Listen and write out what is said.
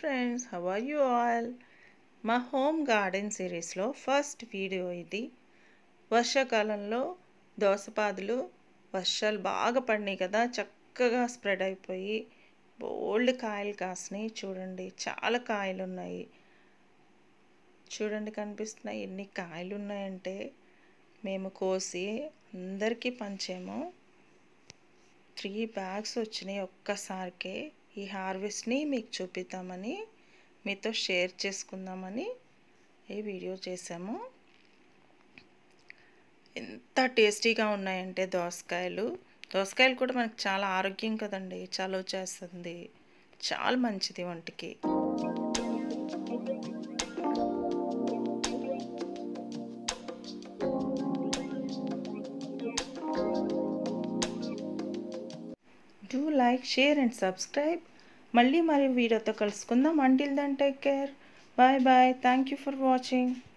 Friends, how are you all? మా home garden సిరీస్లో first video ఇది. వర్షాకాలంలో దోసపాదులు వర్షాలు బాగా పడినాయి కదా, చక్కగా స్ప్రెడ్ అయిపోయి బోల్డ్ కాయలు కాసినాయి. చూడండి, చాలా కాయలు ఉన్నాయి. చూడండి, కనిపిస్తున్నాయి ఎన్ని కాయలు ఉన్నాయంటే. మేము కోసి అందరికీ పంచాము. 3 బ్యాగ్స్ వచ్చినాయి ఒక్కసారికే. ఈ హార్వెస్ట్ని మీకు చూపిద్దామని, మీతో షేర్ చేసుకుందామని ఈ వీడియో చేసాము. ఎంత టేస్టీగా ఉన్నాయంటే దోసకాయలు కూడా మనకు చాలా ఆరోగ్యం కదండి, చలువ చేస్తుంది, చాలా మంచిది ఒంటికి. Do like, share and subscribe. మళ్ళీ వీడియోతో కలుసుకుందాం. Until then take care. Bye bye. Thank you for watching.